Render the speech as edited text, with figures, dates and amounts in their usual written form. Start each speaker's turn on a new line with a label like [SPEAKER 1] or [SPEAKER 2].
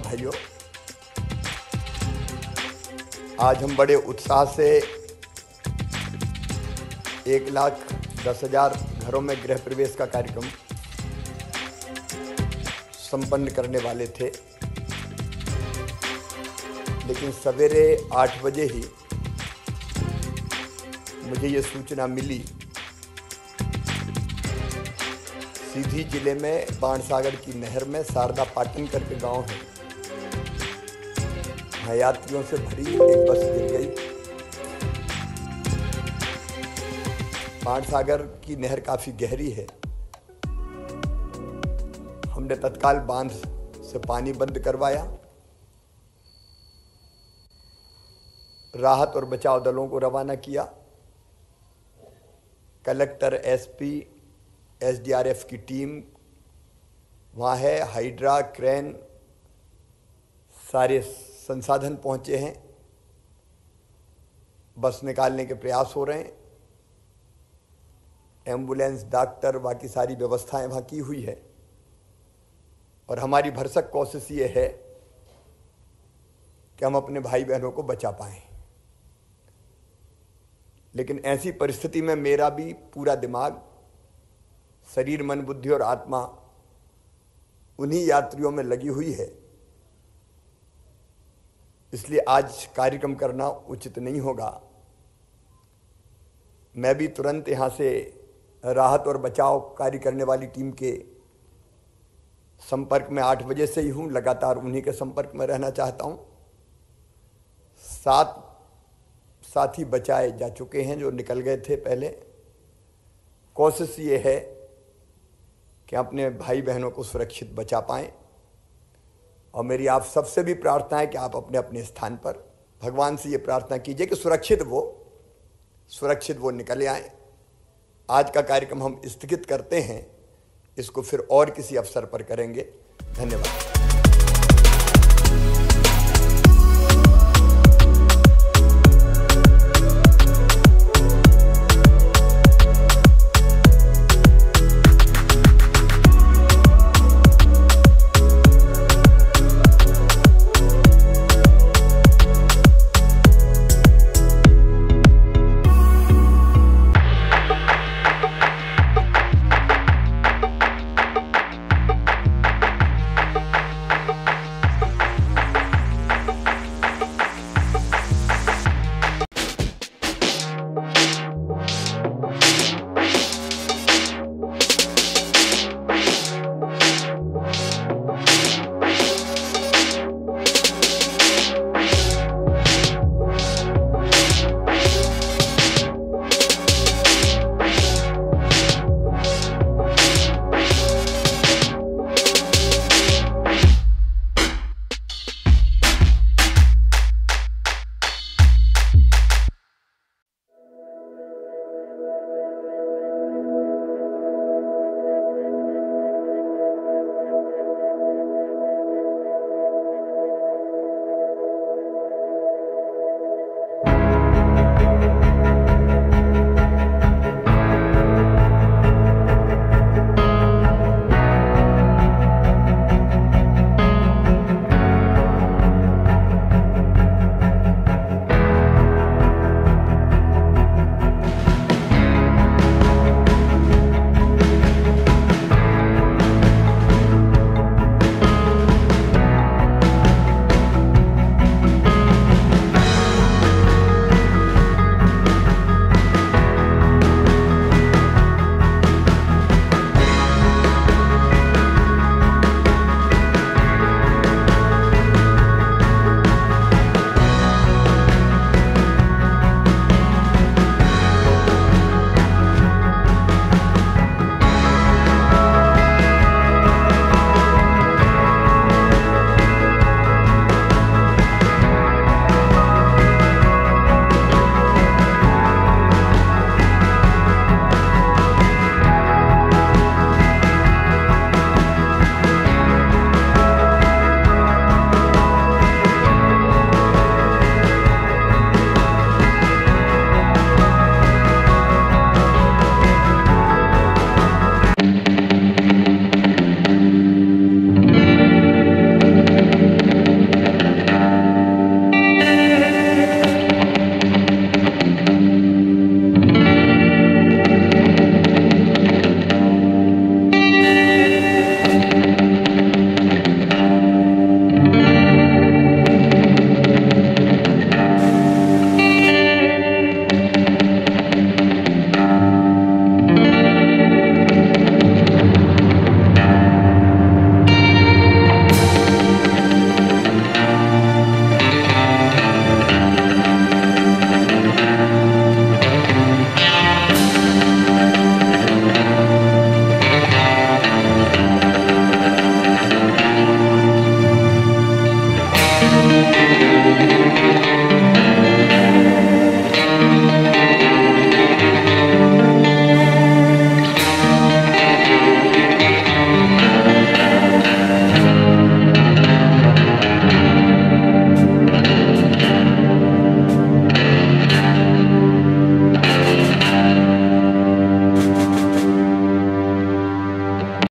[SPEAKER 1] भाइयों, आज हम बड़े उत्साह से 1,10,000 घरों में गृह प्रवेश का कार्यक्रम संपन्न करने वाले थे, लेकिन सवेरे 8 बजे ही मुझे ये सूचना मिली। सीधी जिले में बाणसागर की नहर में शारदा पाटन करके गांव है, वहाँ यात्रियों से भरी एक बस गिर गई। बाणसागर की नहर काफी गहरी है। हमने तत्काल बांध से पानी बंद करवाया, राहत और बचाव दलों को रवाना किया। कलेक्टर, एसपी, एसडीआरएफ की टीम वहाँ है, हाइड्रा, क्रेन, सारे संसाधन पहुँचे हैं। बस निकालने के प्रयास हो रहे हैं। एम्बुलेंस, डॉक्टर, बाकी सारी व्यवस्थाएं वहाँ की हुई है और हमारी भरसक कोशिश ये है कि हम अपने भाई बहनों को बचा पाएं। लेकिन ऐसी परिस्थिति में मेरा भी पूरा दिमाग, शरीर, मन, बुद्धि और आत्मा उन्हीं यात्रियों में लगी हुई है। इसलिए आज कार्यक्रम करना उचित नहीं होगा। मैं भी तुरंत यहाँ से राहत और बचाव कार्य करने वाली टीम के संपर्क में 8 बजे से ही हूँ, लगातार उन्हीं के संपर्क में रहना चाहता हूँ। 7 साथी बचाए जा चुके हैं जो निकल गए थे पहले। कोशिश ये है कि अपने भाई बहनों को सुरक्षित बचा पाएं और मेरी आप सबसे भी प्रार्थना है कि आप अपने अपने स्थान पर भगवान से ये प्रार्थना कीजिए कि सुरक्षित वो निकल आएं। आज का कार्यक्रम हम स्थगित करते हैं, इसको फिर और किसी अवसर पर करेंगे। धन्यवाद।